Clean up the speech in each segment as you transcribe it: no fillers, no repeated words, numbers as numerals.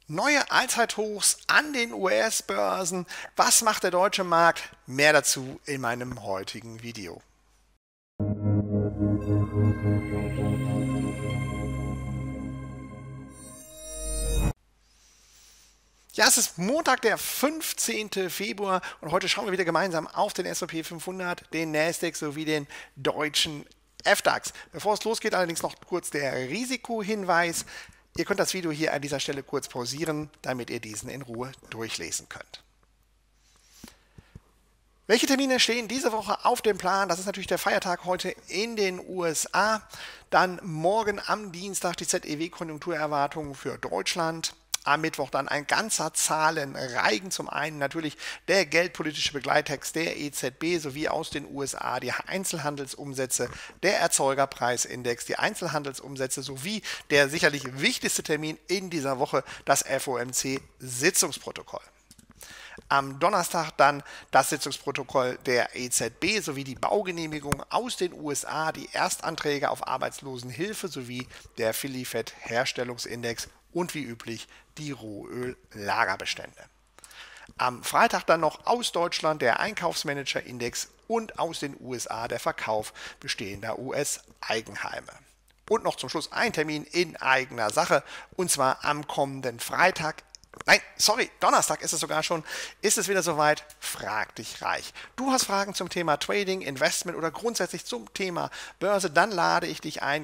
Neue Allzeithochs an den US-Börsen. Was macht der deutsche Markt? Mehr dazu in meinem heutigen Video. Ja, es ist Montag, der 15. Februar und heute schauen wir wieder gemeinsam auf den S&P 500, den Nasdaq sowie den deutschen FDAX. Bevor es losgeht, allerdings noch kurz der Risikohinweis. Ihr könnt das Video hier an dieser Stelle kurz pausieren, damit ihr diesen in Ruhe durchlesen könnt. Welche Termine stehen diese Woche auf dem Plan? Das ist natürlich der Feiertag heute in den USA. Dann morgen am Dienstag die ZEW-Konjunkturerwartungen für Deutschland. Am Mittwoch dann ein ganzer Zahlenreigen. Zum einen natürlich der geldpolitische Begleittext der EZB sowie aus den USA die Einzelhandelsumsätze, der Erzeugerpreisindex, die Einzelhandelsumsätze sowie der sicherlich wichtigste Termin in dieser Woche, das FOMC-Sitzungsprotokoll. Am Donnerstag dann das Sitzungsprotokoll der EZB sowie die Baugenehmigung aus den USA, die Erstanträge auf Arbeitslosenhilfe sowie der Philly Fed Herstellungsindex und wie üblich die Rohöl-Lagerbestände. Am Freitag dann noch aus Deutschland der Einkaufsmanager-Index und aus den USA der Verkauf bestehender US-Eigenheime. Und noch zum Schluss ein Termin in eigener Sache, und zwar am kommenden Freitag. Nein, sorry, Donnerstag ist es sogar schon, ist es wieder soweit, Frag dich reich. Du hast Fragen zum Thema Trading, Investment oder grundsätzlich zum Thema Börse, dann lade ich dich ein,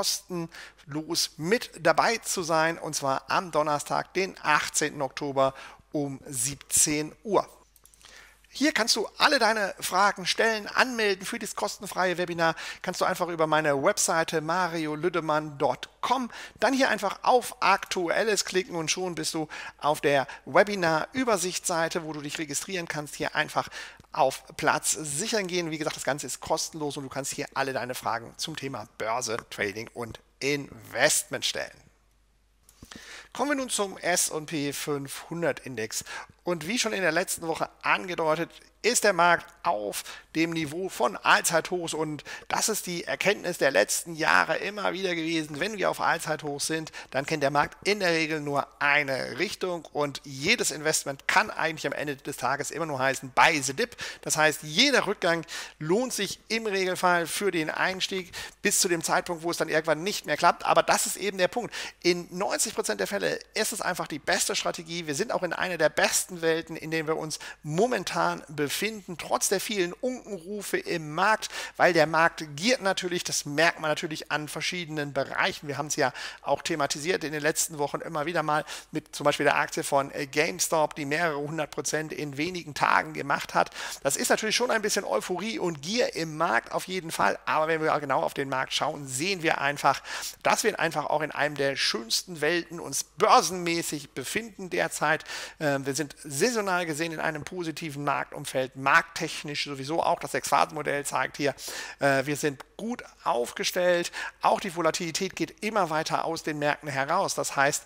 kostenlos mit dabei zu sein, und zwar am Donnerstag, den 18. Oktober um 17 Uhr. Hier kannst du alle deine Fragen stellen, anmelden für das kostenfreie Webinar. Kannst du einfach über meine Webseite mariolüdemann.com, dann hier einfach auf Aktuelles klicken und schon bist du auf der Webinar-Übersichtsseite, wo du dich registrieren kannst. Hier einfach auf Platz sichern gehen. Wie gesagt, das Ganze ist kostenlos und du kannst hier alle deine Fragen zum Thema Börse, Trading und Investment stellen. Kommen wir nun zum S&P 500 Index. Und wie schon in der letzten Woche angedeutet, ist der Markt auf dem Niveau von Allzeithochs, und das ist die Erkenntnis der letzten Jahre immer wieder gewesen. Wenn wir auf Allzeithochs sind, dann kennt der Markt in der Regel nur eine Richtung, und jedes Investment kann eigentlich am Ende des Tages immer nur heißen Buy the Dip. Das heißt, jeder Rückgang lohnt sich im Regelfall für den Einstieg bis zu dem Zeitpunkt, wo es dann irgendwann nicht mehr klappt. Aber das ist eben der Punkt. In 90% der Fälle ist es einfach die beste Strategie. Wir sind auch in einer der besten Welten, in denen wir uns momentan befinden, trotz der vielen Unkenrufe im Markt, weil der Markt giert natürlich, das merkt man natürlich an verschiedenen Bereichen. Wir haben es ja auch thematisiert in den letzten Wochen immer wieder mal mit zum Beispiel der Aktie von GameStop, die mehrere 100% in wenigen Tagen gemacht hat. Das ist natürlich schon ein bisschen Euphorie und Gier im Markt auf jeden Fall, aber wenn wir genau auf den Markt schauen, sehen wir einfach, dass wir einfach auch in einem der schönsten Welten uns börsenmäßig befinden derzeit. Wir sind saisonal gesehen in einem positiven Marktumfeld, markttechnisch sowieso auch. Das Sechs-Phasen-Modell zeigt hier, wir sind gut aufgestellt. Auch die Volatilität geht immer weiter aus den Märkten heraus. Das heißt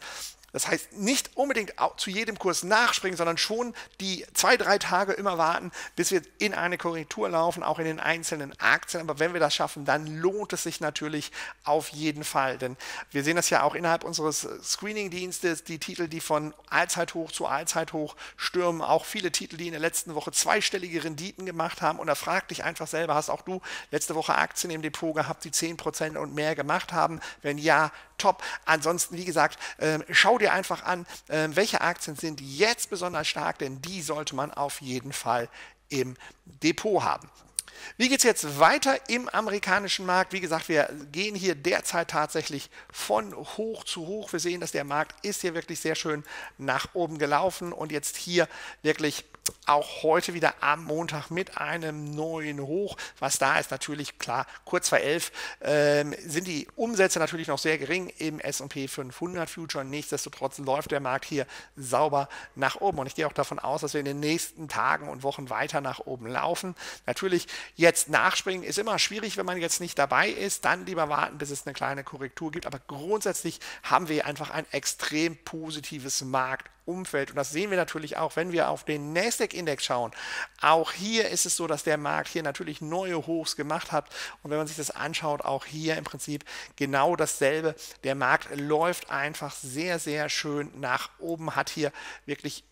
nicht unbedingt zu jedem Kurs nachspringen, sondern schon die 2-3 Tage immer warten, bis wir in eine Korrektur laufen, auch in den einzelnen Aktien. Aber wenn wir das schaffen, dann lohnt es sich natürlich auf jeden Fall. Denn wir sehen das ja auch innerhalb unseres Screening-Dienstes, die Titel, die von Allzeithoch zu Allzeithoch stürmen, auch viele Titel, die in der letzten Woche zweistellige Renditen gemacht haben. Und da frag dich einfach selber, hast auch du letzte Woche Aktien im Depot gehabt, die 10% und mehr gemacht haben? Wenn ja, top. Ansonsten, wie gesagt, schau dir einfach an, welche Aktien sind jetzt besonders stark, denn die sollte man auf jeden Fall im Depot haben. Wie geht es jetzt weiter im amerikanischen Markt? Wie gesagt, wir gehen hier derzeit tatsächlich von hoch zu hoch. Wir sehen, dass der Markt ist hier wirklich sehr schön nach oben gelaufen und jetzt hier wirklich auch heute wieder am Montag mit einem neuen Hoch. Was da ist, natürlich klar, kurz vor 11 sind die Umsätze natürlich noch sehr gering im S&P 500 Future. Nichtsdestotrotz läuft der Markt hier sauber nach oben und ich gehe auch davon aus, dass wir in den nächsten Tagen und Wochen weiter nach oben laufen. Natürlich jetzt nachspringen ist immer schwierig, wenn man jetzt nicht dabei ist. Dann lieber warten, bis es eine kleine Korrektur gibt. Aber grundsätzlich haben wir einfach ein extrem positives Markt Umfeld. Und das sehen wir natürlich auch, wenn wir auf den Nasdaq-Index schauen. Auch hier ist es so, dass der Markt hier natürlich neue Hochs gemacht hat. Und wenn man sich das anschaut, auch hier im Prinzip genau dasselbe. Der Markt läuft einfach sehr, sehr schön nach oben, hat hier wirklich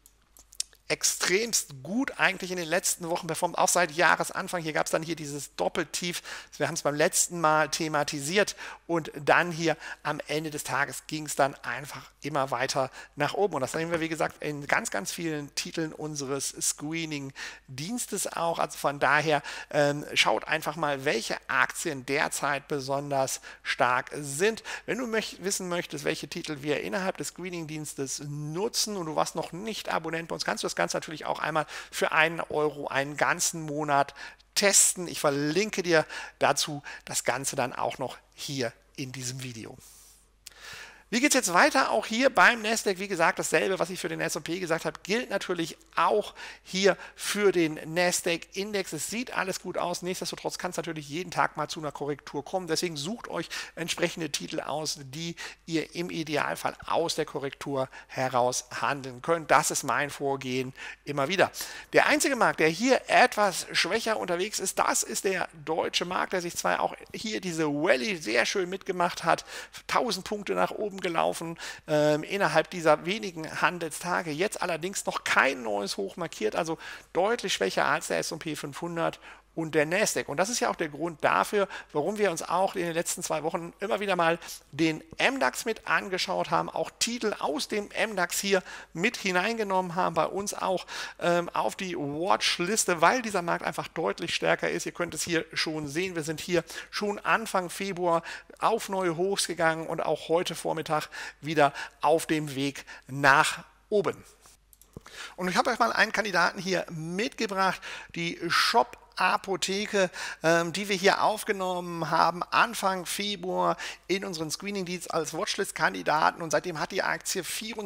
extremst gut eigentlich in den letzten Wochen performt, auch seit Jahresanfang. Hier gab es dann hier dieses Doppeltief. Wir haben es beim letzten Mal thematisiert und dann hier am Ende des Tages ging es dann einfach immer weiter nach oben. Und das sehen wir, wie gesagt, in ganz, ganz vielen Titeln unseres Screening-Dienstes auch. Also von daher schaut einfach mal, welche Aktien derzeit besonders stark sind. Wenn du wissen möchtest, welche Titel wir innerhalb des Screening-Dienstes nutzen und du warst noch nicht Abonnent bei uns, kannst du das Ganze natürlich auch einmal für 1 Euro einen ganzen Monat testen. Ich verlinke dir dazu das Ganze dann auch noch hier in diesem Video. Wie geht es jetzt weiter? Auch hier beim Nasdaq, wie gesagt, dasselbe, was ich für den S&P gesagt habe, gilt natürlich auch hier für den Nasdaq-Index. Es sieht alles gut aus. Nichtsdestotrotz kann es natürlich jeden Tag mal zu einer Korrektur kommen. Deswegen sucht euch entsprechende Titel aus, die ihr im Idealfall aus der Korrektur heraus handeln könnt. Das ist mein Vorgehen immer wieder. Der einzige Markt, der hier etwas schwächer unterwegs ist, das ist der deutsche Markt, der sich zwar auch hier diese Rallye sehr schön mitgemacht hat, 1000 Punkte nach oben gelaufen innerhalb dieser wenigen Handelstage. Jetzt allerdings noch kein neues Hoch markiert, also deutlich schwächer als der S&P 500 und der Nasdaq. Und das ist ja auch der Grund dafür, warum wir uns auch in den letzten 2 Wochen immer wieder mal den MDAX mit angeschaut haben, auch Titel aus dem MDAX hier mit hineingenommen haben, bei uns auch auf die Watchliste, weil dieser Markt einfach deutlich stärker ist. Ihr könnt es hier schon sehen, wir sind hier schon Anfang Februar auf neue Hochs gegangen und auch heute Vormittag wieder auf dem Weg nach oben. Und ich habe euch mal einen Kandidaten hier mitgebracht, die Shop Apotheke, die wir hier aufgenommen haben, Anfang Februar in unseren Screening-Dienst als Watchlist-Kandidaten und seitdem hat die Aktie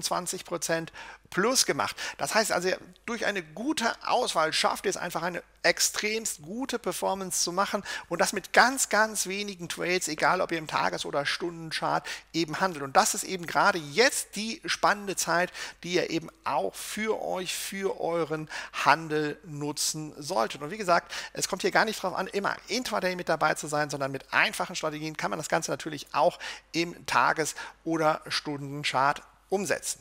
24% plus gemacht. Das heißt also, durch eine gute Auswahl schafft ihr es einfach eine extremst gute Performance zu machen und das mit ganz, ganz wenigen Trades, egal ob ihr im Tages- oder Stundenchart eben handelt. Und das ist eben gerade jetzt die spannende Zeit, die ihr eben auch für euch, für euren Handel nutzen solltet. Und wie gesagt, es kommt hier gar nicht darauf an, immer Intraday mit dabei zu sein, sondern mit einfachen Strategien kann man das Ganze natürlich auch im Tages- oder Stundenchart umsetzen.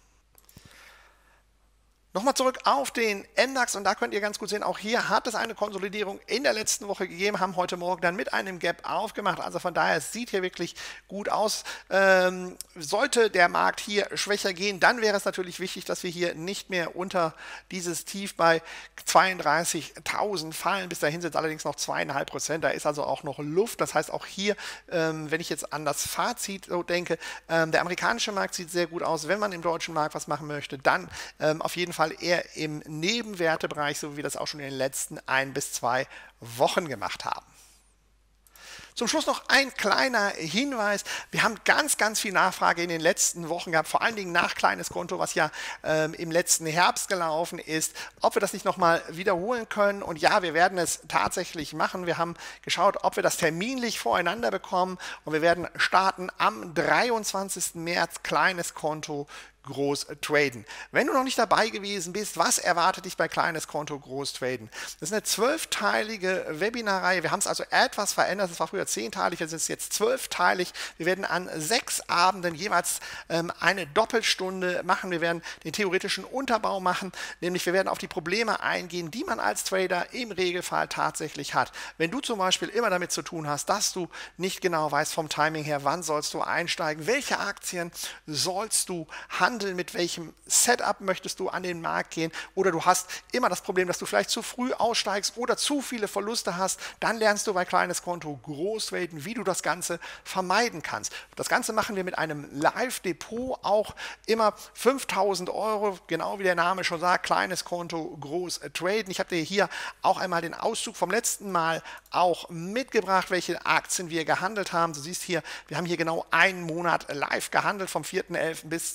Nochmal zurück auf den MDAX und da könnt ihr ganz gut sehen, auch hier hat es eine Konsolidierung in der letzten Woche gegeben, haben heute Morgen dann mit einem Gap aufgemacht, also von daher, es sieht hier wirklich gut aus. Sollte der Markt hier schwächer gehen, dann wäre es natürlich wichtig, dass wir hier nicht mehr unter dieses Tief bei 32.000 fallen, bis dahin sind es allerdings noch 2,5%, da ist also auch noch Luft, das heißt auch hier, wenn ich jetzt an das Fazit so denke, der amerikanische Markt sieht sehr gut aus, wenn man im deutschen Markt was machen möchte, dann auf jeden Fall eher im Nebenwertebereich, so wie wir das auch schon in den letzten 1 bis 2 Wochen gemacht haben. Zum Schluss noch ein kleiner Hinweis. Wir haben ganz, ganz viel Nachfrage in den letzten Wochen gehabt, vor allen Dingen nach kleines Konto, was ja im letzten Herbst gelaufen ist, ob wir das nicht nochmal wiederholen können. Und ja, wir werden es tatsächlich machen. Wir haben geschaut, ob wir das terminlich voreinander bekommen und wir werden starten am 23. März kleines Konto groß traden. Wenn du noch nicht dabei gewesen bist, was erwartet dich bei kleines Konto groß traden? Das ist eine 12-teilige Webinarreihe. Wir haben es also etwas verändert. Es war früher 10-teilig, es ist jetzt 12-teilig. Wir werden an 6 Abenden jeweils eine Doppelstunde machen. Wir werden den theoretischen Unterbau machen, nämlich wir werden auf die Probleme eingehen, die man als Trader im Regelfall tatsächlich hat. Wenn du zum Beispiel immer damit zu tun hast, dass du nicht genau weißt vom Timing her, wann sollst du einsteigen, welche Aktien sollst du handeln, mit welchem Setup möchtest du an den Markt gehen oder du hast immer das Problem, dass du vielleicht zu früh aussteigst oder zu viele Verluste hast, dann lernst du bei kleines Konto groß traden, wie du das Ganze vermeiden kannst. Das Ganze machen wir mit einem Live-Depot, auch immer 5.000 Euro, genau wie der Name schon sagt, kleines Konto groß traden. Ich habe dir hier auch einmal den Auszug vom letzten Mal auch mitgebracht, welche Aktien wir gehandelt haben. Du siehst hier, wir haben hier genau einen Monat live gehandelt, vom 4.11. bis zum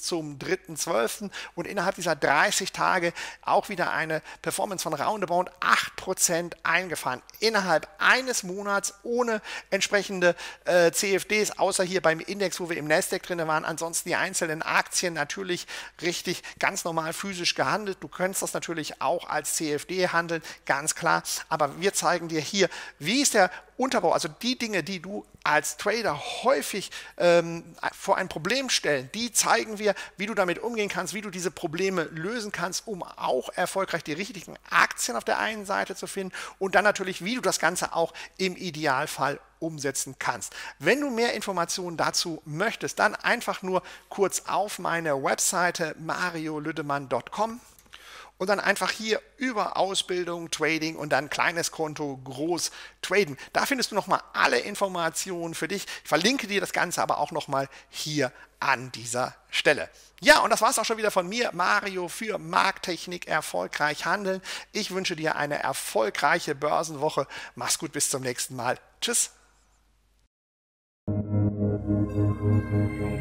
3.12. und innerhalb dieser 30 Tage auch wieder eine Performance von roundabout 8% eingefahren. Innerhalb eines Monats ohne entsprechende CFDs, außer hier beim Index, wo wir im Nasdaq drin waren. Ansonsten die einzelnen Aktien natürlich richtig ganz normal physisch gehandelt. Du könntest das natürlich auch als CFD handeln, ganz klar. Aber wir zeigen dir hier, wie ist der Unterbau, also die Dinge, die du als Trader häufig vor ein Problem stellen, die zeigen wir, wie du damit umgehen kannst, wie du diese Probleme lösen kannst, um auch erfolgreich die richtigen Aktien auf der einen Seite zu finden und dann natürlich, wie du das Ganze auch im Idealfall umsetzen kannst. Wenn du mehr Informationen dazu möchtest, dann einfach nur kurz auf meine Webseite mariolüdemann.com und dann einfach hier über Ausbildung, Trading und dann kleines Konto, groß traden. Da findest du nochmal alle Informationen für dich. Ich verlinke dir das Ganze aber auch nochmal hier an dieser Stelle. Ja, und das war es auch schon wieder von mir, Mario, für Markttechnik erfolgreich handeln. Ich wünsche dir eine erfolgreiche Börsenwoche. Mach's gut, bis zum nächsten Mal. Tschüss.